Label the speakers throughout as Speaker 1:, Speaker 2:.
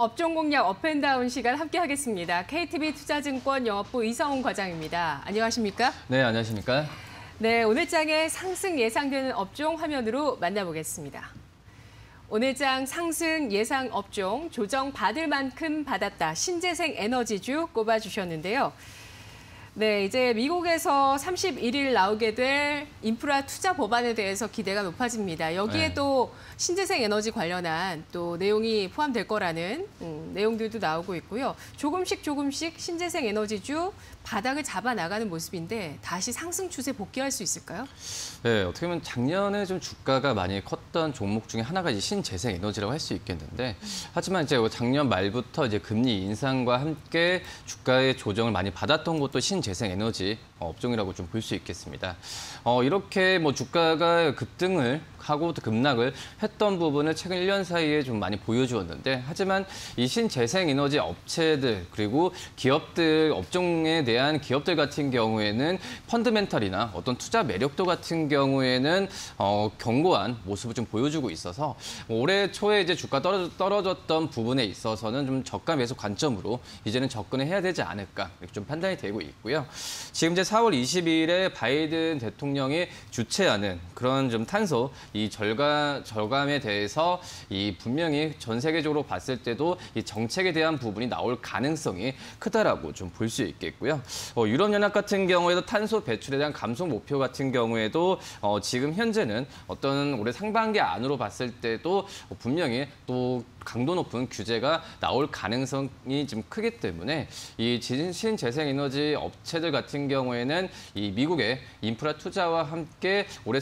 Speaker 1: 업종 공략 업앤다운 시간 함께 하겠습니다. KTB 투자증권 영업부 이성훈 과장입니다. 안녕하십니까?
Speaker 2: 네, 안녕하십니까?
Speaker 1: 네, 오늘 장의 상승 예상되는 업종 화면으로 만나보겠습니다. 오늘 장 상승 예상 업종 조정 받을 만큼 받았다. 신재생 에너지주 꼽아주셨는데요. 네, 이제 미국에서 31일 나오게 될 인프라 투자 법안에 대해서 기대가 높아집니다. 여기에 또 신재생 에너지 관련한 또 내용이 포함될 거라는 내용들도 나오고 있고요. 조금씩 신재생 에너지주 바닥을 잡아 나가는 모습인데 다시 상승 추세 복귀할 수 있을까요?
Speaker 2: 네, 어떻게 보면 작년에 좀 주가가 많이 컸던 종목 중에 하나가 이제 신재생 에너지라고 할 수 있겠는데, 하지만 이제 작년 말부터 이제 금리 인상과 함께 주가의 조정을 많이 받았던 것도 신재생 에너지 업종이라고 좀 볼 수 있겠습니다. 이렇게 뭐 주가가 급등을 하고 급락을 했던 부분을 최근 1년 사이에 좀 많이 보여주었는데, 하지만 이 신재생 에너지 업체들 그리고 기업들 업종에 대한 기업들 같은 경우에는 펀드멘털이나 어떤 투자 매력도 같은 경우에는 견고한 모습을 좀 보여주고 있어서 올해 초에 이제 주가 떨어졌던 부분에 있어서는 좀 저가 매수 관점으로 이제는 접근을 해야 되지 않을까 이렇게 좀 판단이 되고 있고요. 지금 이제 4월 20일에 바이든 대통령이 주최하는 그런 좀 탄소 이 절감에 대해서 이 분명히 전 세계적으로 봤을 때도 이 정책에 대한 부분이 나올 가능성이 크다라고 좀 볼 수 있겠고요. 유럽연합 같은 경우에도 탄소 배출에 대한 감소 목표 같은 경우에도 지금 현재는 어떤 올해 상반기 안으로 봤을 때도 분명히 또 강도 높은 규제가 나올 가능성이 좀 크기 때문에 이 신재생 에너지 업체들 같은 경우에는 이 미국의 인프라 투자와 함께 올해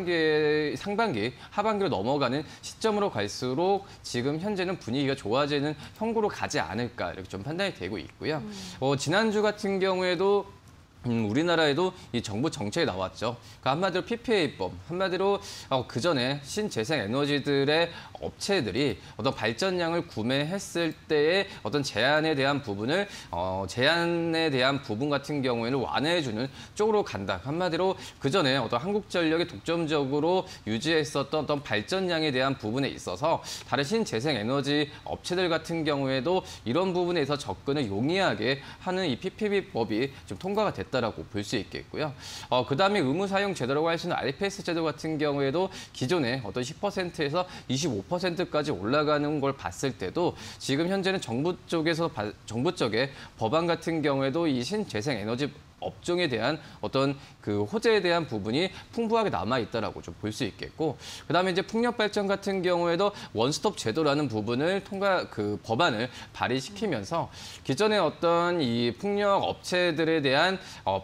Speaker 2: 상반기, 하반기로 넘어가는 시점으로 갈수록 지금 현재는 분위기가 좋아지는 형국으로 가지 않을까 이렇게 좀 판단이 되고 있고요. 지난주 같은 경우에도 우리나라에도 이 정부 정책이 나왔죠. 그러니까 한마디로 PPA법, 한마디로 그전에 신재생 에너지들의 업체들이 어떤 발전량을 구매했을 때의 어떤 제한에 대한 부분 같은 경우에는 완화해주는 쪽으로 간다. 한마디로 그전에 어떤 한국전력이 독점적으로 유지했었던 어떤 발전량에 대한 부분에 있어서 다른 신재생 에너지 업체들 같은 경우에도 이런 부분에서 접근을 용이하게 하는 이 PPA법이 좀 통과가 됐다. 라고 볼 수 있겠고요. 그다음에 의무 사용 제도라고 할 수 있는 RPS 제도 같은 경우에도 기존에 어떤 10%에서 25%까지 올라가는 걸 봤을 때도 지금 현재는 정부 쪽의 법안 같은 경우에도 이 신재생 에너지 업종에 대한 어떤 그 호재에 대한 부분이 풍부하게 남아 있다라고 좀 볼 수 있겠고, 그다음에 이제 풍력 발전 같은 경우에도 원스톱 제도라는 부분을 법안을 발의시키면서 기존의 어떤 이 풍력 업체들에 대한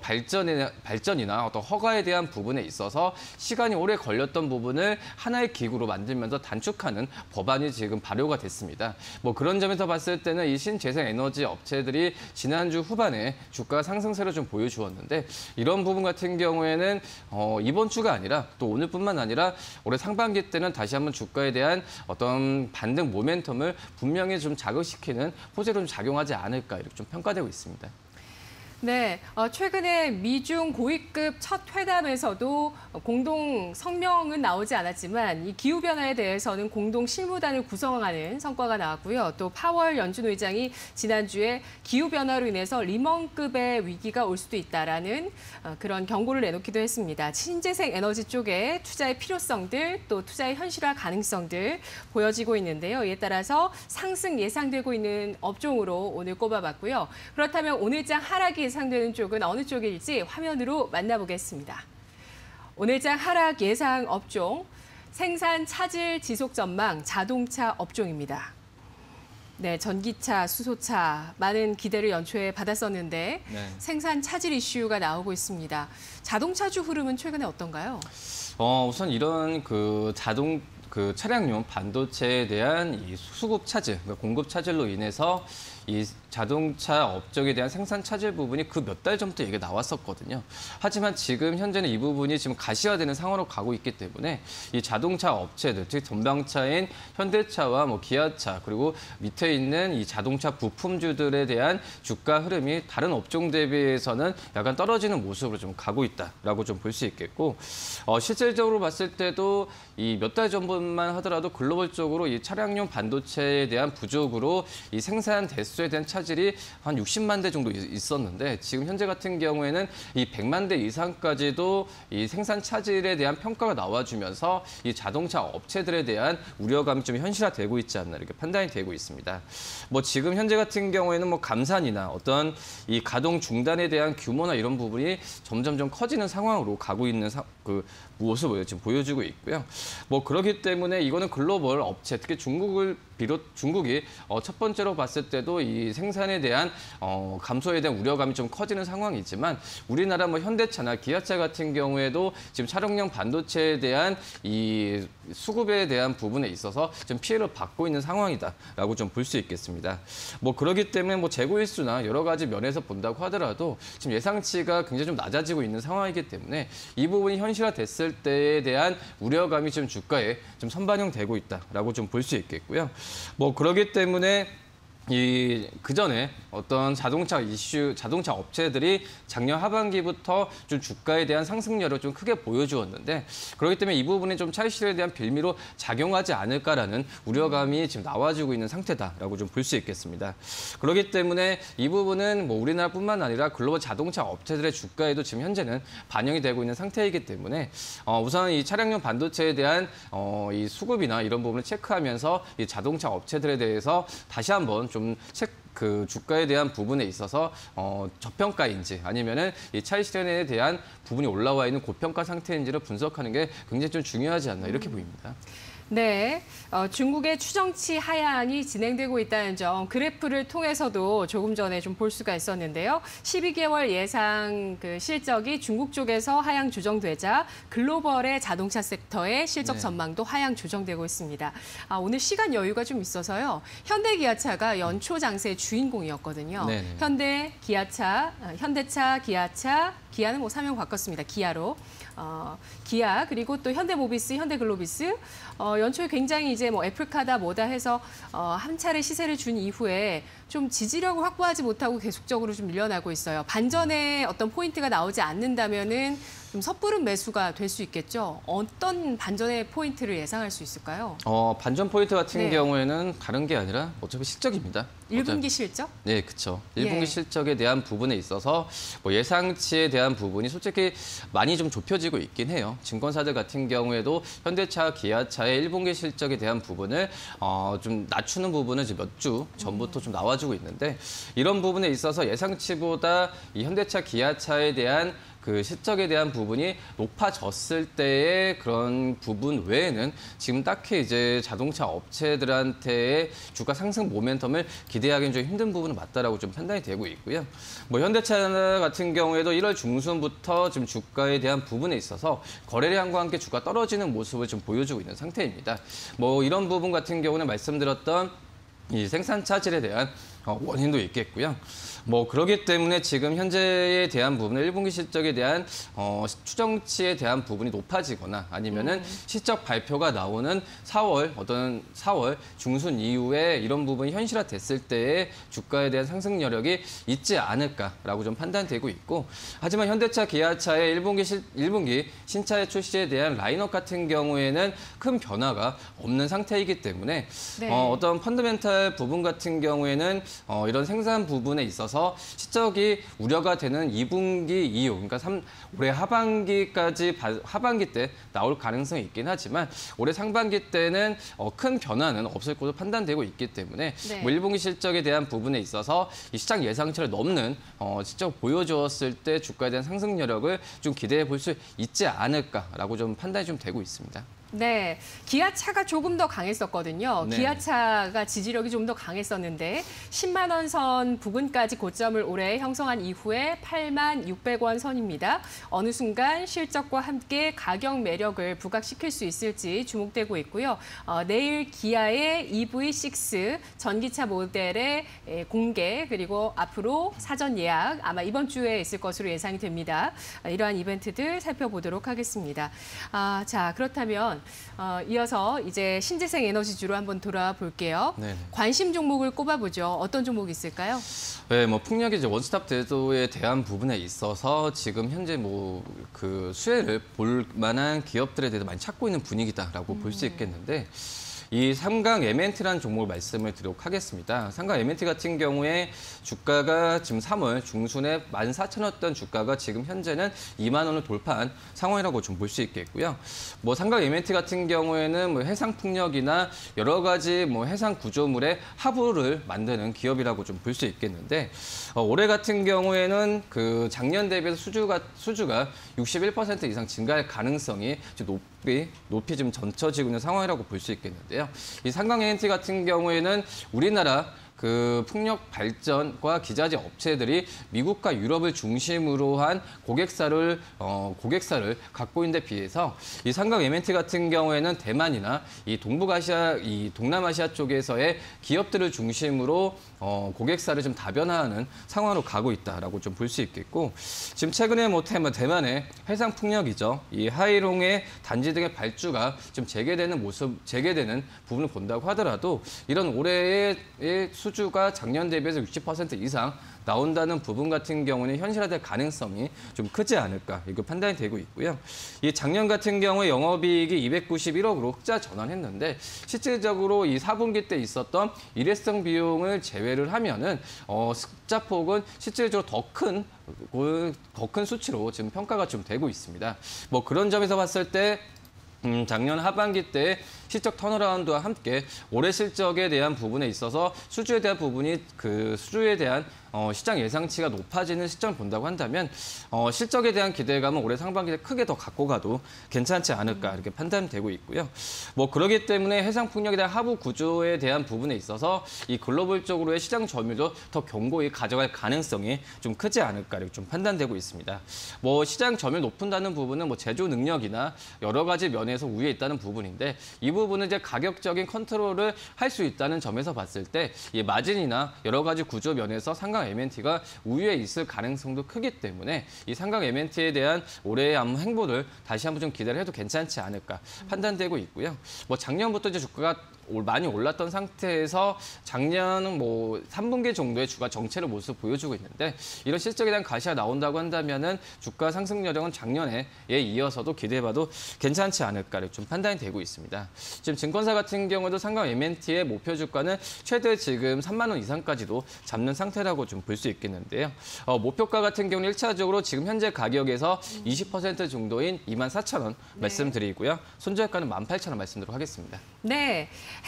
Speaker 2: 발전이나 어떤 허가에 대한 부분에 있어서 시간이 오래 걸렸던 부분을 하나의 기구로 만들면서 단축하는 법안이 지금 발효가 됐습니다. 뭐 그런 점에서 봤을 때는 이 신재생 에너지 업체들이 지난주 후반에 주가 상승세를 좀 보여주었는데, 이런 부분 같은 경우에는 이번 주가 아니라 또 오늘뿐만 아니라 올해 상반기 때는 다시 한번 주가에 대한 어떤 반등 모멘텀을 분명히 좀 자극시키는 호재로 좀 작용하지 않을까 이렇게 좀 평가되고 있습니다.
Speaker 1: 네, 최근에 미중 고위급 첫 회담에서도 공동 성명은 나오지 않았지만 이 기후변화에 대해서는 공동 실무단을 구성하는 성과가 나왔고요. 또 파월 연준 의장이 지난주에 기후변화로 인해서 리먼급의 위기가 올 수도 있다라는 그런 경고를 내놓기도 했습니다. 신재생 에너지 쪽에 투자의 필요성들, 또 투자의 현실화 가능성들 보여지고 있는데요. 이에 따라서 상승 예상되고 있는 업종으로 오늘 꼽아봤고요. 그렇다면 오늘장 하락이 예상되는 쪽은 어느 쪽일지 화면으로 만나보겠습니다. 오늘장 하락 예상 업종, 생산 차질 지속 전망 자동차 업종입니다. 네, 전기차, 수소차 많은 기대를 연초에 받았었는데 생산 차질 이슈가 나오고 있습니다. 자동차주 흐름은 최근에 어떤가요?
Speaker 2: 우선 이런 차량용 반도체에 대한 이 수급 차질, 그러니까 공급 차질로 인해서 이 자동차 업적에 대한 생산 차질 부분이 그 몇 달 전부터 얘기가 나왔었거든요. 하지만 지금 현재는 이 부분이 지금 가시화되는 상황으로 가고 있기 때문에 이 자동차 업체들, 즉 전방차인 현대차와 뭐 기아차 그리고 밑에 있는 이 자동차 부품주들에 대한 주가 흐름이 다른 업종 대비해서는 약간 떨어지는 모습으로 좀 가고 있다라고 좀 볼 수 있겠고, 실질적으로 봤을 때도 이 몇 달 전부터 우리나라뿐만 하더라도 글로벌적으로 이 차량용 반도체에 대한 부족으로 이 생산 대수에 대한 차질이 한 60만 대 정도 있었는데 지금 현재 같은 경우에는 이 100만 대 이상까지도 이 생산 차질에 대한 평가가 나와주면서 이 자동차 업체들에 대한 우려감이 좀 현실화되고 있지 않나 이렇게 판단이 되고 있습니다. 뭐 지금 현재 같은 경우에는 뭐 감산이나 어떤 이 가동 중단에 대한 규모나 이런 부분이 점점 좀 커지는 상황으로 가고 있는 그 모습을 지금 보여주고 있고요. 뭐 그렇기 때문에 이거는 글로벌 업체, 특히 중국이 첫 번째로 봤을 때도 이 생산에 대한 감소에 대한 우려감이 좀 커지는 상황이지만 우리나라 뭐 현대차나 기아차 같은 경우에도 지금 차량용 반도체에 대한 이 수급에 대한 부분에 있어서 좀 피해를 받고 있는 상황이다라고 좀 볼 수 있겠습니다. 뭐 그렇기 때문에 뭐 재고 일수나 여러 가지 면에서 본다고 하더라도 지금 예상치가 굉장히 좀 낮아지고 있는 상황이기 때문에 이 부분이 현실화됐을 때에 대한 우려감이 좀 주가에 좀 선반영되고 있다라고 좀 볼 수 있겠고요. 뭐 그렇기 때문에 그 전에 어떤 자동차 업체들이 작년 하반기부터 좀 주가에 대한 상승률을 좀 크게 보여주었는데 그렇기 때문에 이 부분이 좀 차익실현에 대한 빌미로 작용하지 않을까라는 우려감이 지금 나와주고 있는 상태다라고 좀 볼 수 있겠습니다. 그렇기 때문에 이 부분은 뭐 우리나라뿐만 아니라 글로벌 자동차 업체들의 주가에도 지금 현재는 반영이 되고 있는 상태이기 때문에 우선 이 차량용 반도체에 대한 이 수급이나 이런 부분을 체크하면서 이 자동차 업체들에 대해서 다시 한번 좀 그 주가에 대한 부분에 있어서 저평가인지 아니면은 이 차익 실현에 대한 부분이 올라와 있는 고평가 상태인지를 분석하는 게 굉장히 좀 중요하지 않나 이렇게 보입니다.
Speaker 1: 네, 중국의 추정치 하향이 진행되고 있다는 점 그래프를 통해서도 조금 전에 좀 볼 수가 있었는데요. 12개월 예상 그 실적이 중국 쪽에서 하향 조정되자 글로벌의 자동차 섹터의 실적 전망도 하향 조정되고 있습니다. 오늘 시간 여유가 좀 있어서요. 현대 기아차가 연초 장세의 주인공이었거든요.
Speaker 2: 네네.
Speaker 1: 현대 기아차, 현대차, 기아차, 기아는 뭐 사명 바꿨습니다. 기아로. 기아 그리고 또 현대모비스, 현대글로비스 연초에 굉장히 이제 뭐 애플카다 뭐다 해서 한 차례 시세를 준 이후에 좀 지지력을 확보하지 못하고 계속적으로 좀 밀려나고 있어요. 반전의 어떤 포인트가 나오지 않는다면은 좀 섣부른 매수가 될 수 있겠죠. 어떤 반전의 포인트를 예상할 수 있을까요?
Speaker 2: 반전 포인트 같은 경우에는 다른 게 아니라 어차피 실적입니다.
Speaker 1: 1분기 실적?
Speaker 2: 네, 그렇죠. 1분기 실적에 대한 부분에 있어서 뭐 예상치에 대한 부분이 솔직히 많이 좀 좁혀지고 있긴 해요. 증권사들 같은 경우에도 현대차, 기아차의 1분기 실적에 대한 부분을 좀 낮추는 부분은 지금 몇 주 전부터 좀 나와주고 있는데 이런 부분에 있어서 예상치보다 이 현대차, 기아차에 대한 그 실적에 대한 부분이 높아졌을 때의 그런 부분 외에는 지금 딱히 이제 자동차 업체들한테의 주가 상승 모멘텀을 기대하기는 좀 힘든 부분은 맞다라고 좀 판단이 되고 있고요. 뭐 현대차 같은 경우에도 1월 중순부터 지금 주가에 대한 부분에 있어서 거래량과 함께 주가 떨어지는 모습을 좀 보여주고 있는 상태입니다. 뭐 이런 부분 같은 경우는 말씀드렸던 이 생산 차질에 대한 원인도 있겠고요. 뭐 그렇기 때문에 지금 현재에 대한 부분은 1분기 실적에 대한 추정치에 대한 부분이 높아지거나 아니면은 실적 발표가 나오는 4월 중순 이후에 이런 부분이 현실화됐을 때의 주가에 대한 상승 여력이 있지 않을까라고 좀 판단되고 있고 하지만 현대차, 기아차의 1분기 신차의 출시에 대한 라인업 같은 경우에는 큰 변화가 없는 상태이기 때문에 어떤 펀더멘탈 부분 같은 경우에는 이런 생산 부분에 있어서 실적이 우려가 되는 2분기 이후, 그러니까 올해 하반기 때 나올 가능성이 있긴 하지만 올해 상반기 때는 큰 변화는 없을 것으로 판단되고 있기 때문에 뭐 1분기 실적에 대한 부분에 있어서 이 시장 예상치를 넘는 실적을 보여주었을 때 주가에 대한 상승 여력을 좀 기대해 볼 수 있지 않을까라고 좀 판단이 좀 되고 있습니다.
Speaker 1: 네, 기아차가 조금 더 강했었거든요.
Speaker 2: 네.
Speaker 1: 기아차가 지지력이 좀 더 강했었는데 10만 원 선 부근까지 고점을 올해 형성한 이후에 8만 600원 선입니다. 어느 순간 실적과 함께 가격 매력을 부각시킬 수 있을지 주목되고 있고요. 내일 기아의 EV6 전기차 모델의 공개 그리고 앞으로 사전 예약 아마 이번 주에 있을 것으로 예상이 됩니다. 이러한 이벤트들 살펴보도록 하겠습니다. 자, 그렇다면 그러면 이어서 이제 신재생 에너지주로 한번 돌아볼게요.
Speaker 2: 네네.
Speaker 1: 관심 종목을 꼽아보죠. 어떤 종목이 있을까요?
Speaker 2: 네, 뭐 풍력이 이제 원스톱 제도에 대한 부분에 있어서 지금 현재 뭐 그 수혜를 볼 만한 기업들에 대해서 많이 찾고 있는 분위기다라고 볼 수 있겠는데. 이 삼강 M&T라는 종목을 말씀을 드리도록 하겠습니다. 삼강 M&T 같은 경우에 주가가 지금 3월 중순에 14,000원던 주가가 지금 현재는 2만 원을 돌파한 상황이라고 좀 볼 수 있겠고요. 뭐 삼강 M&T 같은 경우에는 뭐 해상 풍력이나 여러 가지 뭐 해상 구조물의 하부를 만드는 기업이라고 좀 볼 수 있겠는데 올해 같은 경우에는 그 작년 대비해서 수주가 61% 이상 증가할 가능성이 높이 좀 젖혀지고 있는 상황이라고 볼 수 있겠는데요. 이 삼강 M&T 같은 경우에는 우리나라 그 풍력 발전과 기자재 업체들이 미국과 유럽을 중심으로 한 고객사를 갖고 있는 데 비해서 이 삼강 M&T 같은 경우에는 대만이나 이 동남아시아 쪽에서의 기업들을 중심으로 고객사를 좀 다변화하는 상황으로 가고 있다라고 좀 볼 수 있겠고 지금 최근에 뭐 대만의 해상 풍력이죠. 이 하이롱의 단지 등의 발주가 좀 재개되는 부분을 본다고 하더라도 이런 올해의 수주가 작년 대비해서 60% 이상 나온다는 부분 같은 경우는 현실화될 가능성이 좀 크지 않을까 이거 판단이 되고 있고요. 이 작년 같은 경우에 영업이익이 291억으로 흑자 전환했는데 실질적으로 이 4분기 때 있었던 일회성 비용을 제외를 하면은 흑자폭은 실질적으로 더 큰 수치로 지금 평가가 좀 되고 있습니다. 뭐 그런 점에서 봤을 때 작년 하반기 때 실적 턴어라운드와 함께 올해 실적에 대한 부분에 있어서 수주에 대한 시장 예상치가 높아지는 시점을 본다고 한다면 실적에 대한 기대감은 올해 상반기에 크게 더 갖고 가도 괜찮지 않을까 이렇게 판단되고 있고요. 뭐 그렇기 때문에 해상 풍력에 대한 하부 구조에 대한 부분에 있어서 이 글로벌적으로의 시장 점유도 더 견고히 가져갈 가능성이 좀 크지 않을까 이렇게 좀 판단되고 있습니다. 뭐 시장 점유 높은다는 부분은 뭐 제조 능력이나 여러 가지 면에서 우위에 있다는 부분인데 이 부분은 이제 가격적인 컨트롤을 할 수 있다는 점에서 봤을 때 이 마진이나 여러 가지 구조 면에서 삼강 M&T가 우위에 있을 가능성도 크기 때문에 이 삼강 M&T에 대한 올해의 행보를 다시 한번 좀 기대를 해도 괜찮지 않을까 판단되고 있고요. 뭐 작년부터 이제 주가가 많이 올랐던 상태에서 작년은 뭐 3분기 정도의 주가 정체를 모습 보여주고 있는데 이런 실적에 대한 가시가 나온다고 한다면은 주가 상승 여력은 작년에 이어서도 기대해봐도 괜찮지 않을까 이렇게 좀 판단이 되고 있습니다. 지금 증권사 같은 경우도 삼강 M&T의 목표 주가는 최대 지금 3만 원 이상까지도 잡는 상태라고 좀 볼 수 있겠는데요. 목표가 같은 경우는 1차적으로 지금 현재 가격에서 20% 정도인 24,000원 말씀드리고요. 손절가는 18,000원 말씀드리도록 하겠습니다.
Speaker 1: 네,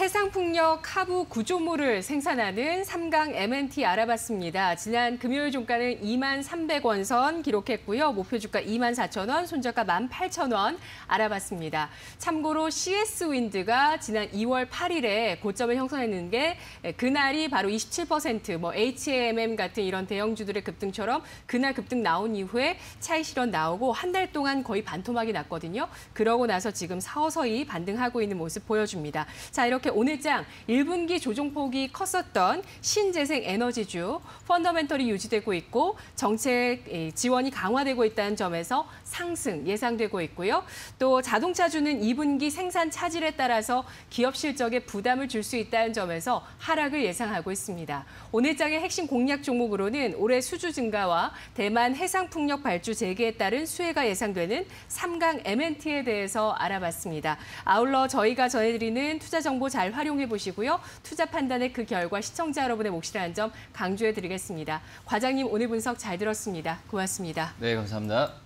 Speaker 1: 해상풍력 하부 구조물을 생산하는 삼강 M&T 알아봤습니다. 지난 금요일 종가는 23,300원 선 기록했고요. 목표 주가 24,000원, 손절가 18,000원 알아봤습니다. 참고로 CS윈드가 지난 2월 8일에 고점을 형성했는 게 그날이 바로 27%, 뭐 HMM 같은 이런 대형주들의 급등처럼 그날 급등 나온 이후에 차익 실현 나오고 한 달 동안 거의 반토막이 났거든요. 그러고 나서 지금 서서히 반등하고 있는 모습 보여줍니다. 자, 이렇게 오늘장 1분기 조정폭이 컸었던 신재생 에너지주 펀더멘털이 유지되고 있고 정책 지원이 강화되고 있다는 점에서 상승 예상되고 있고요. 또 자동차주는 2분기 생산 차질에 따라서 기업 실적에 부담을 줄 수 있다는 점에서 하락을 예상하고 있습니다. 오늘장의 핵심 공략 종목으로는 올해 수주 증가와 대만 해상풍력 발주 재개에 따른 수혜가 예상되는 삼강 M&T에 대해서 알아봤습니다. 아울러 저희가 전해드리는 투자 정보 잘 활용해 보시고요. 투자 판단의 그 결과 시청자 여러분의 몫이라는 점 강조해 드리겠습니다. 과장님 오늘 분석 잘 들었습니다. 고맙습니다.
Speaker 2: 네, 감사합니다.